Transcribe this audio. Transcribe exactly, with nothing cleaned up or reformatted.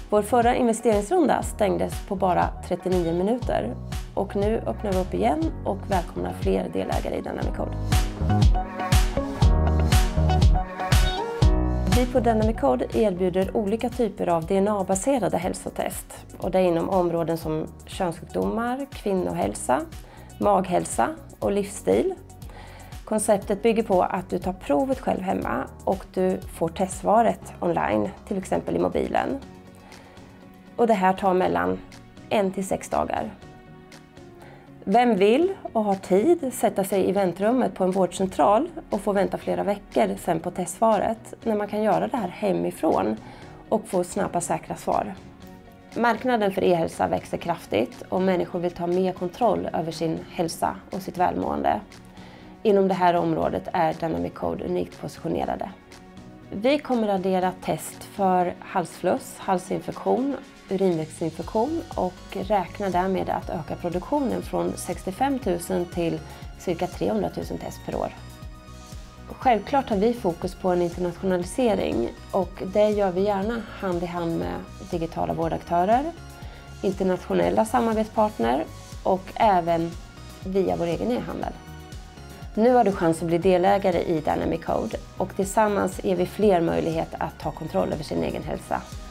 Vår förra investeringsrunda stängdes på bara trettionio minuter och nu öppnar vi upp igen och välkomnar fler delägare i Dynamic Code. Vi på Dynamic Code erbjuder olika typer av D N A-baserade hälsotest och det är inom områden som könssjukdomar, kvinnohälsa, maghälsa och livsstil. Konceptet bygger på att du tar provet själv hemma och du får testsvaret online, till exempel i mobilen. Och det här tar mellan en till sex dagar. Vem vill och har tid sätta sig i väntrummet på en vårdcentral och få vänta flera veckor sen på testsvaret när man kan göra det här hemifrån och få snabba säkra svar. Marknaden för e-hälsa växer kraftigt och människor vill ta mer kontroll över sin hälsa och sitt välmående. Inom det här området är Dynamic Code unikt positionerade. Vi kommer att addera test för halsfluss, halsinfektion, urinvägsinfektion och räknar därmed att öka produktionen från sextiofem tusen till cirka trehundra tusen test per år. Självklart har vi fokus på en internationalisering och det gör vi gärna hand i hand med digitala vårdaktörer, internationella samarbetspartner och även via vår egen e-handel. Nu har du chans att bli delägare i Dynamic Code och tillsammans ger vi fler möjligheter att ta kontroll över sin egen hälsa.